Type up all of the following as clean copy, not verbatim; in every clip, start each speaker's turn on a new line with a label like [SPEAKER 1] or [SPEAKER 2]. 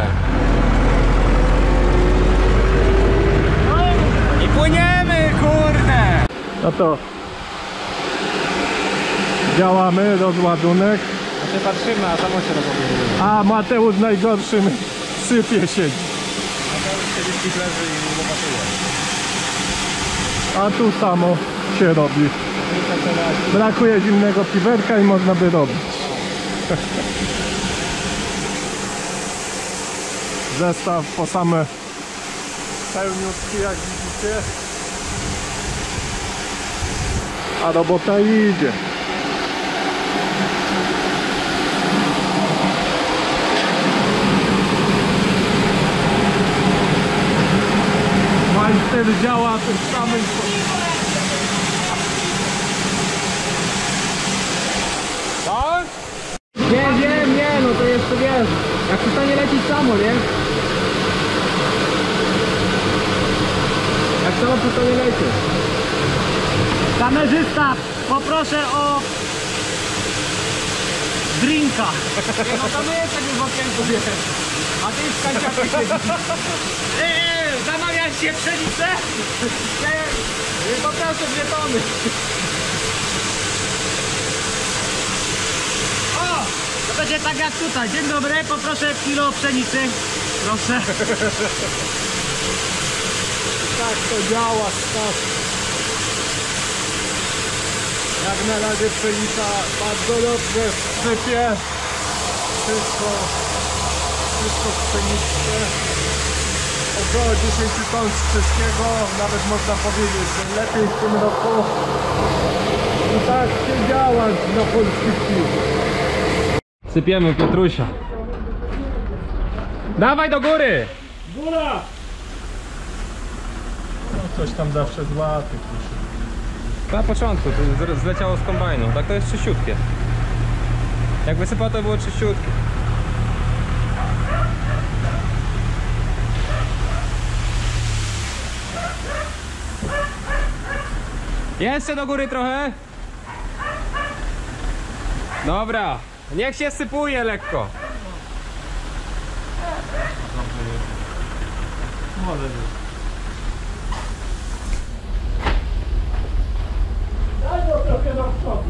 [SPEAKER 1] I płyniemy, kurde!
[SPEAKER 2] No to działamy, rozładunek.
[SPEAKER 1] A się patrzymy, a samo się rozładuje.
[SPEAKER 2] A Mateusz w najgorszym sypie siedzi. A tu samo się robi. Brakuje zimnego piwerka i można by robić. Zestaw po same pełniutki, jak widzicie. A robota idzie. Majster działa tym samym.
[SPEAKER 1] Tak?
[SPEAKER 3] Nie, no to jeszcze wiesz, jak przestanie lecieć samo, nie? Jak samo przestanie lecieć. Kamerzysta, poproszę o drinka.
[SPEAKER 1] Nie, no to my jesteśmy w okienku, wiesz. A ty w kanciaku siedzisz.
[SPEAKER 3] Zamawiasz się pszenicę?
[SPEAKER 1] Poproszę 2 tony.
[SPEAKER 3] O! To będzie tak jak tutaj. Dzień dobry, poproszę kilo pszenicy. Proszę.
[SPEAKER 2] Tak to działa, Stas. Jak na razie pszenica bardzo dobrze sypie. Wszystko w pszeniczce. Około 10 ton z wszystkiego, nawet można powiedzieć, że lepiej w tym roku. I tak się działa na polskich firmach.
[SPEAKER 1] Sypiemy Piotrusia. Dawaj do góry!
[SPEAKER 2] Góra! No coś tam zawsze złapie.
[SPEAKER 1] Na początku, to zleciało z kombajnu. Tak to jest czyściutkie. Jak wysypał, to było czyściutkie. Jeszcze do góry trochę. Dobra, niech się sypuje lekko.
[SPEAKER 2] Może być. Daj go trochę do przodu.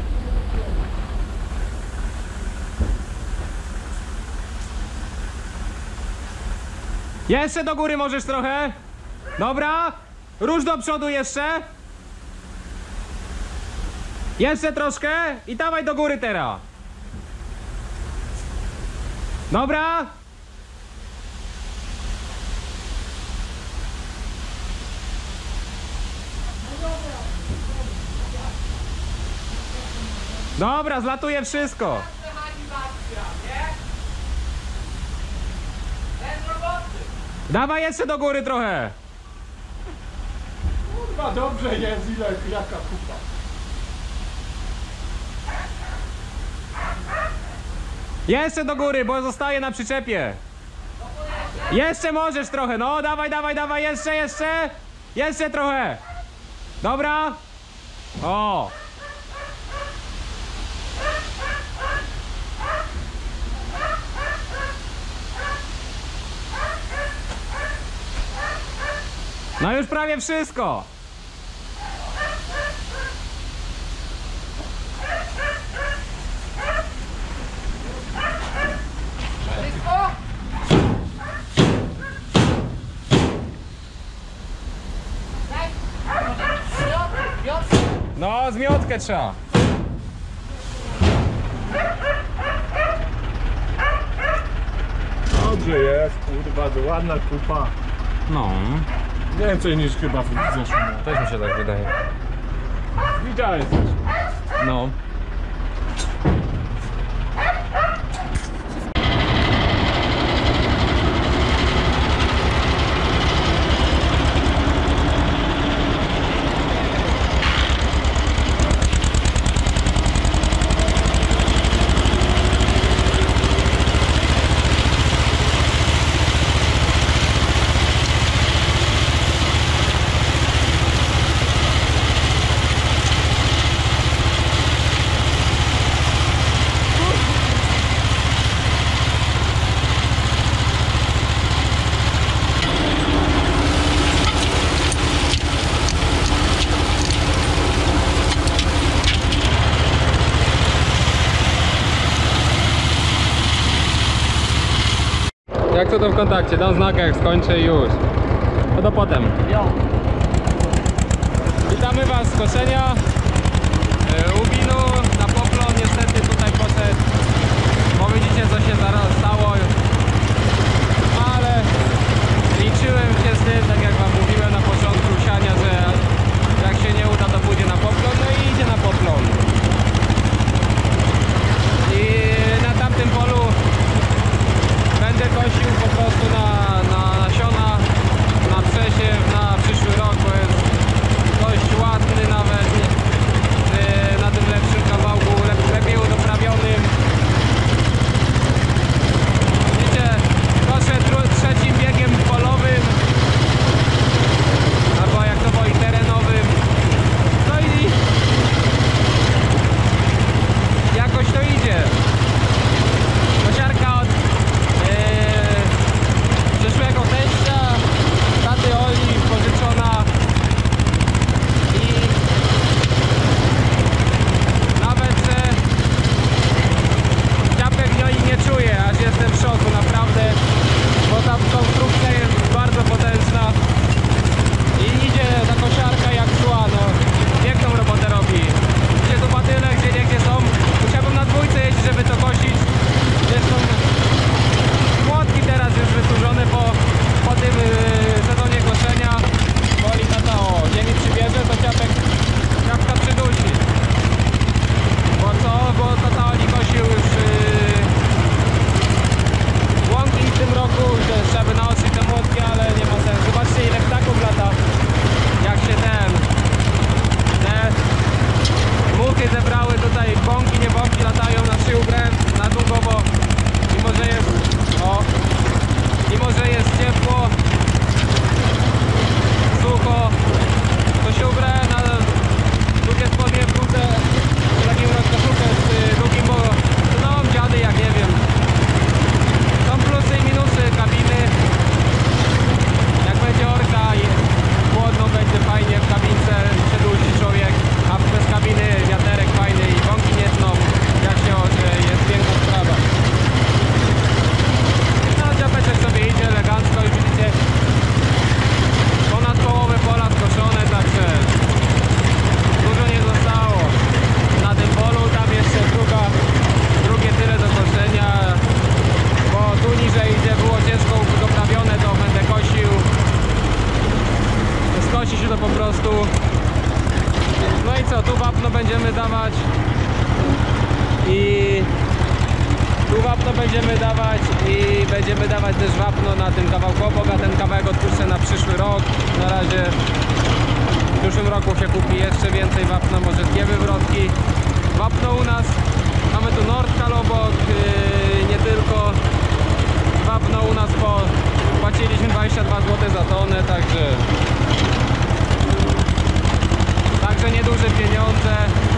[SPEAKER 1] Jeszcze do góry możesz trochę. Dobra, rusz do przodu jeszcze. Jeszcze troszkę i dawaj do góry teraz. Dobra. Dobra, zlatuje wszystko. Dawaj jeszcze do góry trochę.
[SPEAKER 2] Kurwa, dobrze jest, jaka kupa.
[SPEAKER 1] Jeszcze do góry, bo zostaje na przyczepie. Jeszcze możesz trochę, no dawaj, dawaj, dawaj, jeszcze. Jeszcze trochę. Dobra. O. No już prawie wszystko. No, zmiotkę trzeba.
[SPEAKER 2] Dobrze jest, kurwa, to ładna kupa.
[SPEAKER 1] No,
[SPEAKER 2] Więcej niż chyba w zeszłym roku.
[SPEAKER 1] też mi się tak wydaje.
[SPEAKER 2] Widziałeś coś.
[SPEAKER 1] No. Jak co to w kontakcie? Dam znak jak skończę i już. No to potem. Witamy Was z koszenia Łubinu na poplon. Niestety tutaj poszedł, bo widzicie co się zaraz stało. Ale liczyłem się z tym, tak jak Wam mówiłem na początku siania, że jak się nie uda, to pójdzie na poplon. No i idzie na poplon. I na tamtym polu będę kosił po prostu na nasiona, na przesiew, na przyszły rok, bo jest dość ładny nawet na tym lepszym kawałku, lepiej udoprawionym. Widzicie, koszę trzecim biegiem polowym, albo jak to woli terenowym. No i jakoś to idzie. Kosiarka od przyszłego teścia, taty Oli, pożyczona i nawet, że ciapek w niej nie czuję, aż jestem w szoku naprawdę, bo ta konstrukcja jest bardzo potężna i idzie ta kosiarka jak szła, no piękną robotę robi. Gdzie tu batyle, gdzie są, musiałbym na dwójce jeździć, żeby to kosić. Zresztą młotki teraz już wysłużone po tym sezonie koszenia. Woli tata, o ziemi przybierze, to ciapka przydusi. Bo co? Bo tata Oli kosił już łąki w tym roku, że trzeba by naostrzyć te młotki, ale nie ma sensu. Zobaczcie ile ptaków lata, jak się te muchy zebrały tutaj, bąki, nie bąki latają na szyję na długo, bo mimo że jest ciepło, sucho, to się ubrę na długie spodnie, bluzę, takim rozkoszulkę z długim, bo no dziady jak nie wiem. Są plusy i minusy kabiny. Jak będzie orka i chłodno, będzie fajnie w kabince, przedłuży człowiek, a bez kabiny wiaterek fajny i bąki nie tną, jak się jest piękna sprawa. No dziapeczek sobie idzie elegancko i widzicie ponad połowę pola skoszone, także dużo nie zostało na tym polu, tam jeszcze drugie tyle do koszenia, bo tu niżej gdzie było ciężko doprawione, to będę kosił, skosi się to po prostu. No i co, tu wapno będziemy dawać i tu wapno będziemy dawać też wapno na tym kawałku obok, a ten kawałek odpuszczę na przyszły rok. Na razie w przyszłym roku się kupi jeszcze więcej wapna, może dwie wywrotki. Wapno u nas, mamy tu Nordkal obok, nie tylko. Wapno u nas płaciliśmy 22 zł za tonę, także nieduże pieniądze.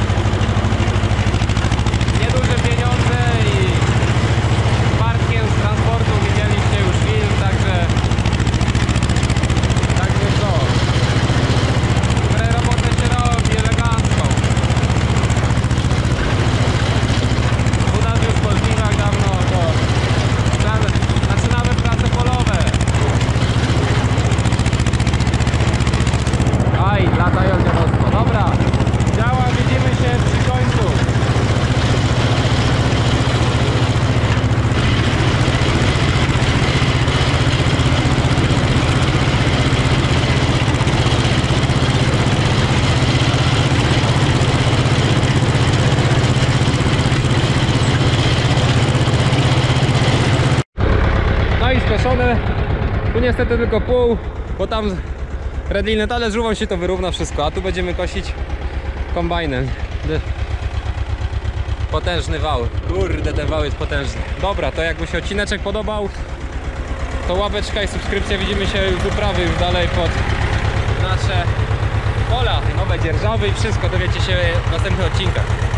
[SPEAKER 1] Nieduże pieniądze i z Bartkiem z transportu widzieliście już film, także co? Robotę się robi elegancko. U nas już po żniwach dawno to zaczynamy prace polowe. Aj, latające mocno. Dobra, działa, widzimy się przy końcu. No i skoszone. Tu niestety tylko pół, bo tam redliny, ale z żuwą się to wyrówna wszystko, a tu będziemy kosić kombajnem. Potężny wał, kurde, ten wał jest potężny. Dobra, to jakby się odcineczek podobał, to łapeczka i subskrypcja. Widzimy się już z uprawy, już dalej pod nasze pola, nowe dzierżawy i wszystko dowiecie się w następnych odcinkach.